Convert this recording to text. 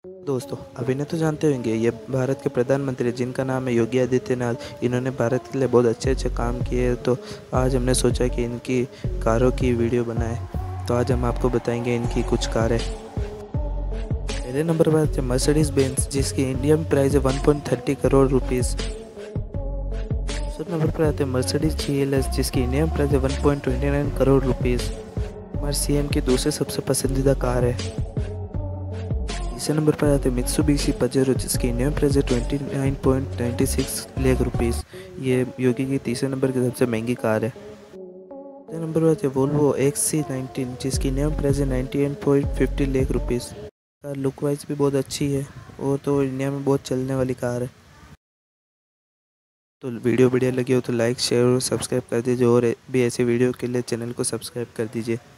दोस्तों, अभी ने तो जानते होंगे ये भारत के प्रधानमंत्री जिनका नाम है योगी आदित्यनाथ। इन्होंने भारत के लिए बहुत अच्छे काम किए। तो आज हमने सोचा कि इनकी कारों की वीडियो बनाएं। तो आज हम आपको बताएंगे इनकी कुछ कारें। पहले नंबर पर आते हैं मर्सिडीज बेंज, जिसकी इंडियन प्राइस है 1.30 करोड़ रुपीज़। दूसरे नंबर पर आते हैं मर्सिडीज GLS, जिसकी इंडियन प्राइस है 1.29 करोड़ रुपीज़। हमारे CM की दूसरी सबसे पसंदीदा कार है। तीसरे नंबर पर आते हैं मित्सुबिशी पजेरो, जिसकी इंडियन प्राइस है 29.96 लाख रुपीज़। ये योगी की तीसरे नंबर की सबसे महंगी कार है। चौथे नंबर पर आते हैं वोल्वो XC90, जिसकी इंडियन प्राइस है 98.50 lakh rupees. Car look wise भी बहुत अच्छी है और तो इंडिया में बहुत चलने वाली कार है। तो वीडियो बढ़िया लगी हो तो लाइक शेयर और सब्सक्राइब कर दीजिए, और भी ऐसे वीडियो के लिए चैनल को सब्सक्राइब कर दीजिए।